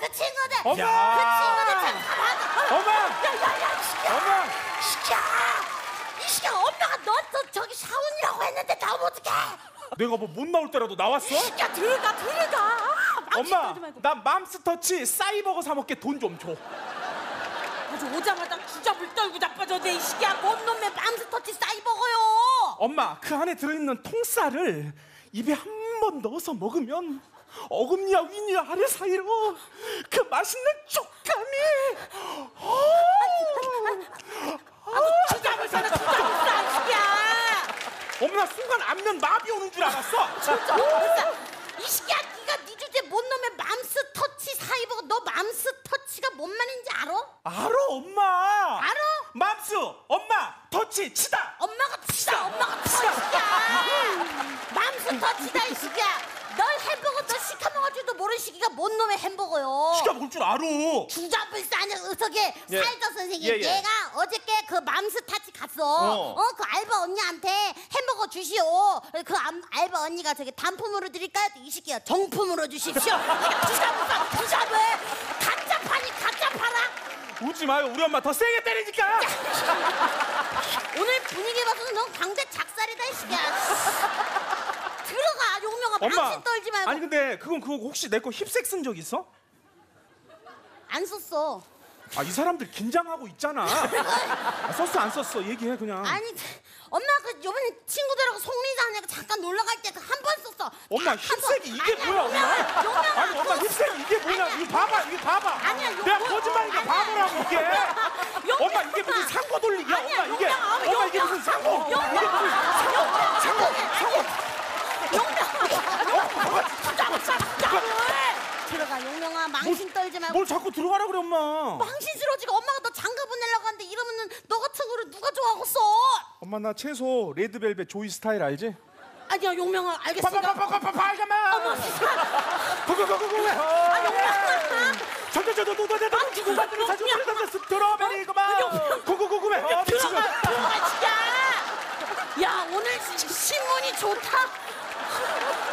그 친구들. 엄마! 그 친구들 참 가만. 엄마! 야야야 이 새끼야. 엄마! 이 새끼야. 이 새끼야 엄마가 너 저기 샤운이라고 했는데 나오면 어떡해? 내가 뭐 못 나올 때라도 나왔어? 이 새끼야 들어가. 엄마, 나 맘스터치 싸이버거 사 먹게 돈 좀 줘. 아주 오자마자 주잡을 떨고 자빠졌네 이 새끼야. 뭔 놈의 맘스터치 싸이버거요. 엄마, 그 안에 들어있는 통쌀을 입에 한 번 넣어서 먹으면 어금니와 윗니 아래 사이로 그 맛있는 촉감이. 주잡을 싸 이 새끼야. 엄마, 나 순간 안면 마비 오는 줄 알았어. 이 새끼야 네가 네 주제 뭔 놈의 맘스터치 사이버거. 너 맘스터치가 뭔 말인지 알아? 알아, 엄마. 알아? 맘스, 엄마, 터치, 치다. 엄마가 치다. 엄마가 쳐 이 새끼야. 맘스터치다 이 새끼야. 널 햄버거 너 시켜 먹어줄도 모르는 시기가 뭔 놈의 햄버거요. 시켜 먹을 줄 알아. 주잡을 싸는 의석에 예. 살더 선생님. 예, 예. 내가 어저께 그 맘스터치 갔어. 그 알바 언니한테 햄버거 주시오. 그 알바 언니가 저기 단품으로 드릴까요? 이 새끼야 정품으로 주십시오. 주잡을 싸 주잡을. 가짜 파니 가짜 팔아. 웃지 마요. 우리 엄마 더 세게 때리니까. 오늘 분위기 봐서는 넌 광대 작살이다 이 새끼야. 들어가 용명아. 망신 떨지 말고. 아니 근데 그거 혹시 내 거 힙색 쓴 적 있어? 안 썼어. 아, 이 사람들 긴장하고 있잖아. 아, 썼어 안 썼어 얘기해 그냥. 아니 엄마 그 요번에 친구들하고 송리산에 잠깐 놀러 갈 때 그 한 번 썼어. 엄마 힙색이 이게 뭐야 엄마? 아니 엄마 힙색이 이게 뭐냐? 이거 봐봐. 아니야, 내가 거짓말이니까 바보라고 이게. 엄마 이게 무슨 상고 돌리기야? 아니야, 엄마 이게. 엄마 이게 무슨 상고? 이게 무슨 상고? 들어가 용명아. 망신 떨지 말고. 뭘 자꾸 들어가라 그래 엄마. 망신스러워지가. 엄마가 너 장가 보내려고 하는데 이러면은 너 같은 거를 누가 좋아하겠어. 엄마 나 채소 레드벨벳 조이 스타일 알지? 아니야 용명아 알겠으니까. 잠깐만. 어머 세상에. 아 용명아. 들어가면 이거만. 궁금해. 들어가. 야 오늘 신문이 좋다.